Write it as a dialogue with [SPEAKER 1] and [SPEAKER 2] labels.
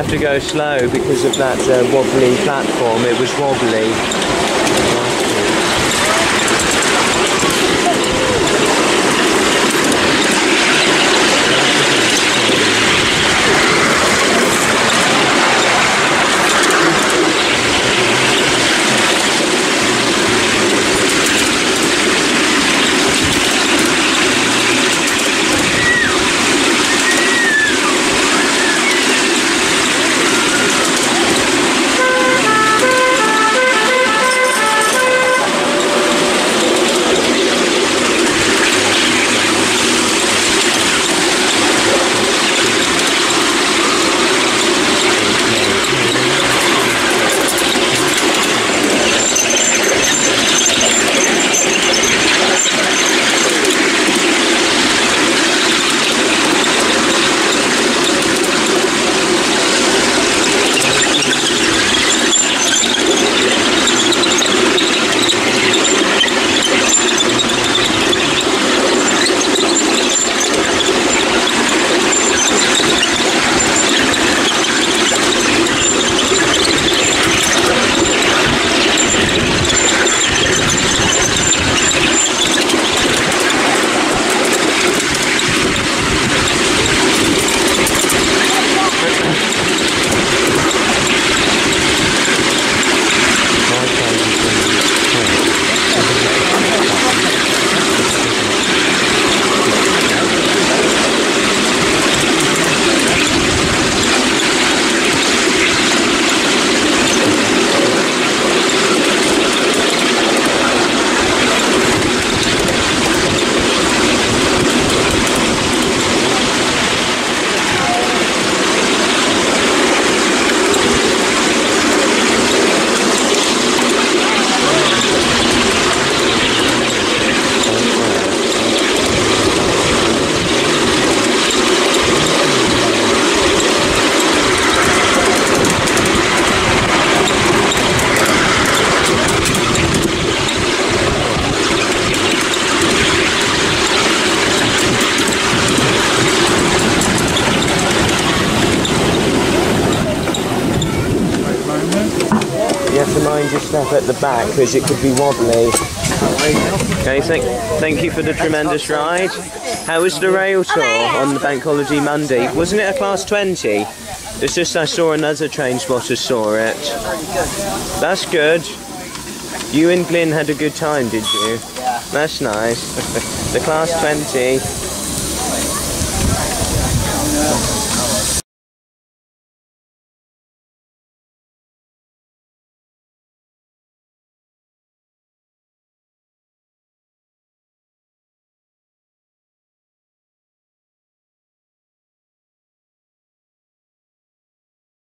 [SPEAKER 1] have to go slow because of that wobbly platform. It was wobbly. Mind your step at the back because it could be wobbly. Okay, thank you for the tremendous ride. How was the rail tour on the bank holiday Monday? Wasn't it a class 20? It's just I saw another train spotter saw it. That's good. You and Glyn had a good time, did you? That's nice. The class 20.